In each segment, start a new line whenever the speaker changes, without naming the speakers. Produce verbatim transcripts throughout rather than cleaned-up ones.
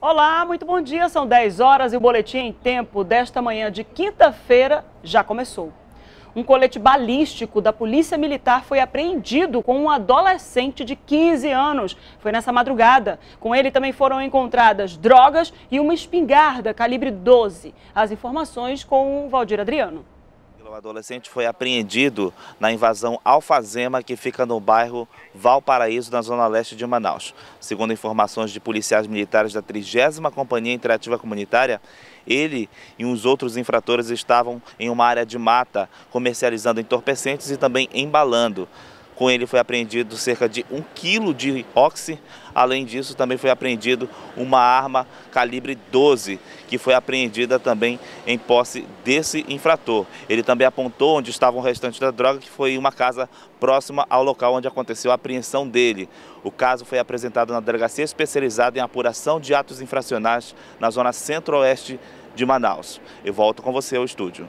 Olá, muito bom dia. São dez horas e o Boletim em Tempo desta manhã de quinta-feira já começou. Um colete balístico da Polícia Militar foi apreendido com um adolescente de quinze anos. Foi nessa madrugada. Com ele também foram encontradas drogas e uma espingarda calibre doze. As informações com o Valdir Adriano.
O adolescente foi apreendido na invasão Alfazema, que fica no bairro Valparaíso, na zona leste de Manaus. Segundo informações de policiais militares da trigésima Companhia Interativa Comunitária, ele e os outros infratores estavam em uma área de mata, comercializando entorpecentes e também embalando. Com ele foi apreendido cerca de um quilo de oxi. Além disso, também foi apreendido uma arma calibre doze, que foi apreendida também em posse desse infrator. Ele também apontou onde estava o restante da droga, que foi uma casa próxima ao local onde aconteceu a apreensão dele. O caso foi apresentado na Delegacia Especializada em Apuração de Atos Infracionais, na zona centro-oeste de Manaus. Eu volto com você ao estúdio.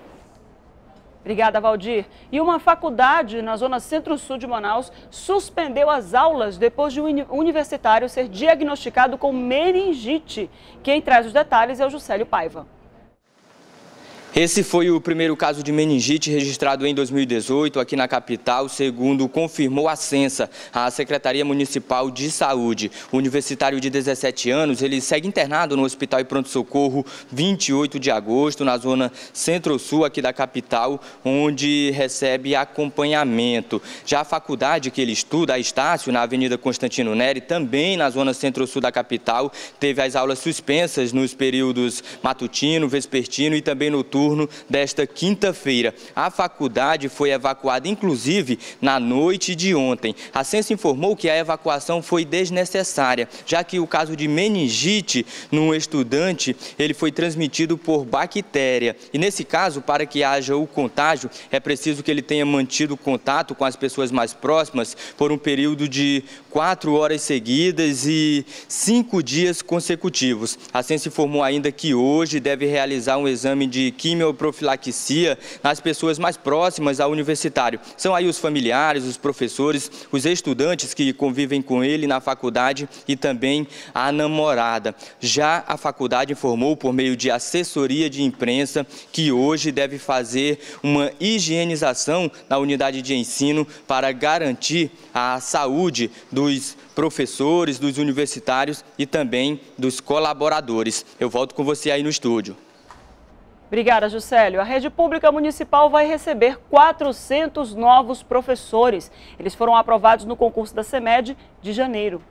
Obrigada, Valdir. E uma faculdade na zona centro-sul de Manaus suspendeu as aulas depois de um universitário ser diagnosticado com meningite. Quem traz os detalhes é o Juscelio Paiva.
Esse foi o primeiro caso de meningite registrado em dois mil e dezoito aqui na capital, segundo confirmou a Censa, a Secretaria Municipal de Saúde. O universitário de dezessete anos, ele segue internado no Hospital e Pronto-Socorro vinte e oito de agosto, na zona centro-sul aqui da capital, onde recebe acompanhamento. Já a faculdade que ele estuda, a Estácio, na Avenida Constantino Neri, também na zona centro-sul da capital, teve as aulas suspensas nos períodos matutino, vespertino e também noturno desta quinta-feira. A faculdade foi evacuada, inclusive, na noite de ontem. A Censa informou que a evacuação foi desnecessária, já que o caso de meningite num estudante, ele foi transmitido por bactéria. E nesse caso, para que haja o contágio, é preciso que ele tenha mantido contato com as pessoas mais próximas por um período de quatro horas seguidas e cinco dias consecutivos. A Censa informou ainda que hoje deve realizar um exame de quimioprofilaxia nas pessoas mais próximas ao universitário. São aí os familiares, os professores, os estudantes que convivem com ele na faculdade e também a namorada. Já a faculdade informou por meio de assessoria de imprensa que hoje deve fazer uma higienização na unidade de ensino para garantir a saúde dos professores, dos universitários e também dos colaboradores. Eu volto com você aí no estúdio.
Obrigada, Juscelio. A rede pública municipal vai receber quatrocentos novos professores. Eles foram aprovados no concurso da CEMED de janeiro.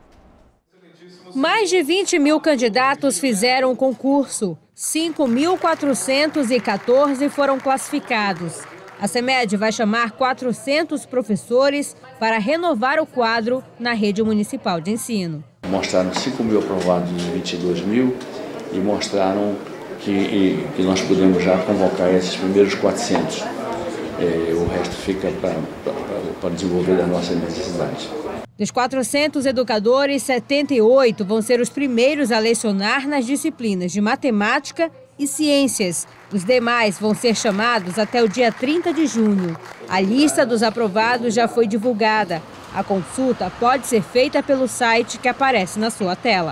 Mais de vinte mil candidatos fizeram o concurso. cinco mil quatrocentos e quatorze foram classificados. A CEMED vai chamar quatrocentos professores para renovar o quadro na rede municipal de ensino.
Mostraram cinco mil aprovados dos vinte e dois mil e mostraram que, que nós podemos já convocar esses primeiros quatrocentos. É, o resto fica para desenvolver as nossas necessidades.
Dos quatrocentos educadores, setenta e oito vão ser os primeiros a lecionar nas disciplinas de matemática e ciências. Os demais vão ser chamados até o dia trinta de junho. A lista dos aprovados já foi divulgada. A consulta pode ser feita pelo site que aparece na sua tela.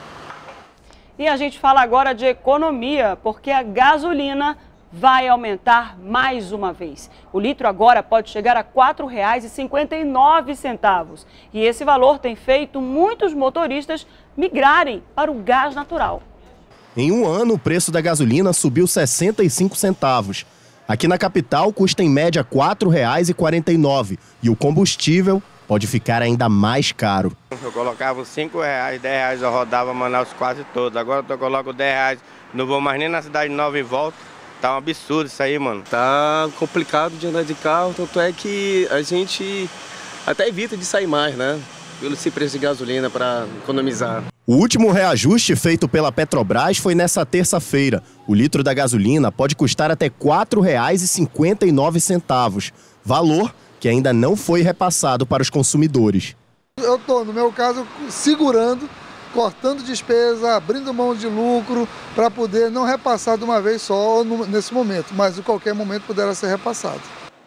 E a gente fala agora de economia, porque a gasolina vai aumentar mais uma vez. O litro agora pode chegar a quatro reais e cinquenta e nove centavos. E esse valor tem feito muitos motoristas migrarem para o gás natural.
Em um ano, o preço da gasolina subiu sessenta e cinco centavos. Aqui na capital, custa em média quatro reais e quarenta e nove centavos. E o combustível pode ficar ainda mais caro.
Eu colocava cinco reais, dez reais, eu rodava Manaus quase todo. Agora eu coloco dez reais, não vou mais nem na Cidade Nova em volta. Tá um absurdo isso aí, mano.
Tá complicado de andar de carro, tanto é que a gente até evita de sair mais, né? Pelo esse preço de gasolina para economizar.
O último reajuste feito pela Petrobras foi nessa terça-feira. O litro da gasolina pode custar até quatro reais e cinquenta e nove centavos. Valor que ainda não foi repassado para os consumidores.
Eu estou, no meu caso, segurando, cortando despesa, abrindo mão de lucro, para poder não repassar de uma vez só nesse momento, mas em qualquer momento poderá ser repassado.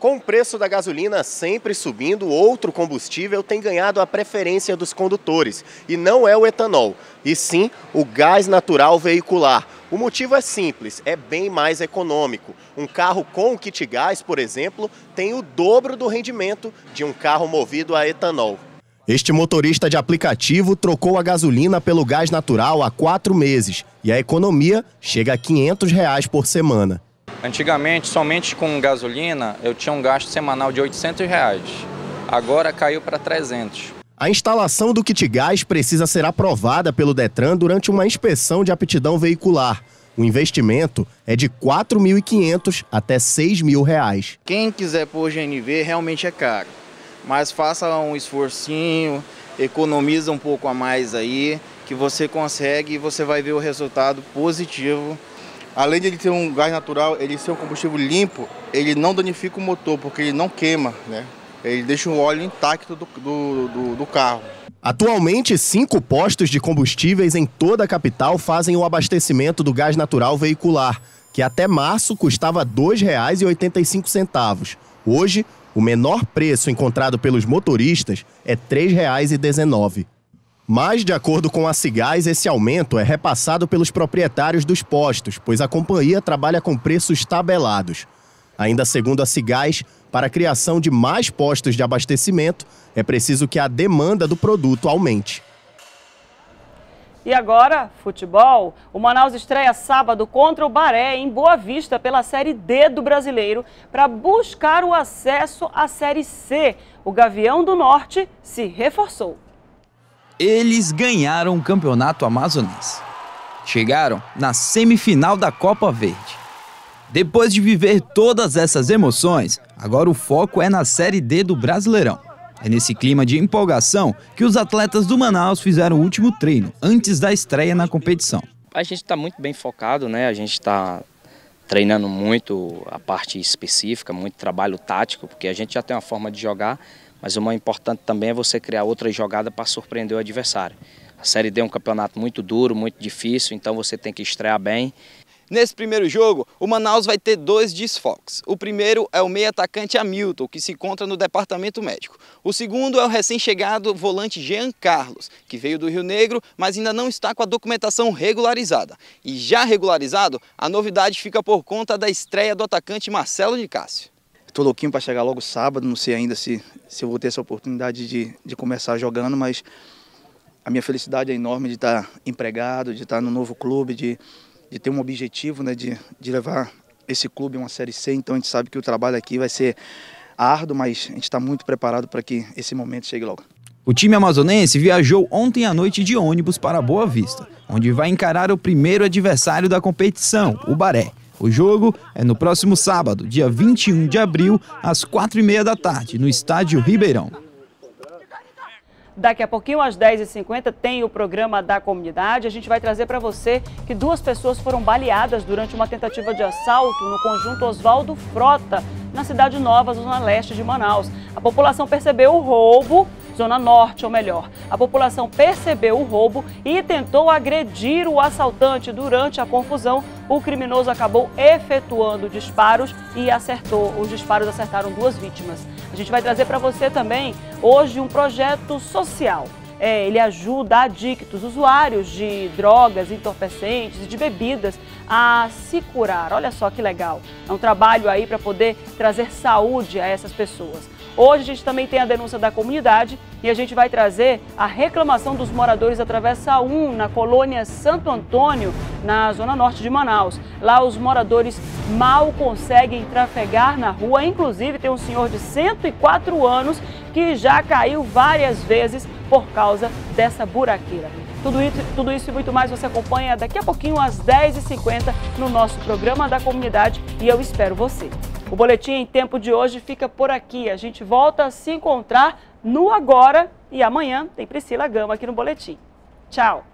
Com o preço da gasolina sempre subindo, outro combustível tem ganhado a preferência dos condutores. E não é o etanol, e sim o gás natural veicular. O motivo é simples, é bem mais econômico. Um carro com kit gás, por exemplo, tem o dobro do rendimento de um carro movido a etanol. Este motorista de aplicativo trocou a gasolina pelo gás natural há quatro meses e a economia chega a quinhentos reais por semana.
Antigamente, somente com gasolina, eu tinha um gasto semanal de oitocentos reais. Agora caiu para trezentos.
A instalação do kit gás precisa ser aprovada pelo Detran durante uma inspeção de aptidão veicular. O investimento é de quatro mil e quinhentos até seis mil reais.
Quem quiser pôr G N V realmente é caro, mas faça um esforcinho, economiza um pouco a mais aí, que você consegue e você vai ver o resultado positivo.
Além de ele ter um gás natural, ele ser um combustível limpo, ele não danifica o motor, porque ele não queima, né? Ele deixa o óleo intacto do, do, do, do carro.
Atualmente, cinco postos de combustíveis em toda a capital fazem o abastecimento do gás natural veicular, que até março custava dois reais e oitenta e cinco centavos. Hoje, o menor preço encontrado pelos motoristas é três reais e dezenove centavos. Mas, de acordo com a Cigás, esse aumento é repassado pelos proprietários dos postos, pois a companhia trabalha com preços tabelados. Ainda segundo a Cigás, para a criação de mais postos de abastecimento, é preciso que a demanda do produto aumente.
E agora, futebol. O Manaus estreia sábado contra o Baré, em Boa Vista, pela Série D do Brasileiro, para buscar o acesso à Série C. O Gavião do Norte se reforçou.
Eles ganharam o campeonato amazonense. Chegaram na semifinal da Copa Verde. Depois de viver todas essas emoções, agora o foco é na Série D do Brasileirão. É nesse clima de empolgação que os atletas do Manaus fizeram o último treino, antes da estreia na competição.
A gente está muito bem focado, né? A gente está treinando muito a parte específica, muito trabalho tático, porque a gente já tem uma forma de jogar, mas o mais importante também é você criar outra jogada para surpreender o adversário. A Série D é um campeonato muito duro, muito difícil, então você tem que estrear bem.
Nesse primeiro jogo, o Manaus vai ter dois desfalques. O primeiro é o meio-atacante Hamilton, que se encontra no departamento médico. O segundo é o recém-chegado volante Jean Carlos, que veio do Rio Negro, mas ainda não está com a documentação regularizada. E já regularizado, a novidade fica por conta da estreia do atacante Marcelo de Cássio.
Estou louquinho para chegar logo sábado, não sei ainda se, se eu vou ter essa oportunidade de, de começar jogando, mas a minha felicidade é enorme de estar empregado, de estar no novo clube, de, de ter um objetivo, né, de, de levar esse clube a uma Série C. Então a gente sabe que o trabalho aqui vai ser árduo, mas a gente está muito preparado para que esse momento chegue logo.
O time amazonense viajou ontem à noite de ônibus para Boa Vista, onde vai encarar o primeiro adversário da competição, o Baré. O jogo é no próximo sábado, dia vinte e um de abril, às quatro e meia da tarde, no estádio Ribeirão.
Daqui a pouquinho, às dez e cinquenta, tem o programa da comunidade. A gente vai trazer para você que duas pessoas foram baleadas durante uma tentativa de assalto no conjunto Oswaldo Frota, na Cidade Nova, zona leste de Manaus. A população percebeu o roubo, zona norte ou melhor. A população percebeu o roubo e tentou agredir o assaltante. Durante a confusão, o criminoso acabou efetuando disparos e acertou. Os disparos acertaram duas vítimas. A gente vai trazer para você também hoje um projeto social. É, ele ajuda adictos, usuários de drogas, entorpecentes e de bebidas a se curar. Olha só que legal. É um trabalho aí para poder trazer saúde a essas pessoas. Hoje a gente também tem a denúncia da comunidade e a gente vai trazer a reclamação dos moradores da Travessa um, na colônia Santo Antônio, na zona norte de Manaus. Lá os moradores mal conseguem trafegar na rua, inclusive tem um senhor de cento e quatro anos que já caiu várias vezes por causa dessa buraqueira. Tudo isso, tudo isso e muito mais você acompanha daqui a pouquinho às dez e cinquenta no nosso programa da comunidade e eu espero você. O Boletim em Tempo de hoje fica por aqui. A gente volta a se encontrar no Agora e amanhã tem Priscila Gama aqui no Boletim. Tchau!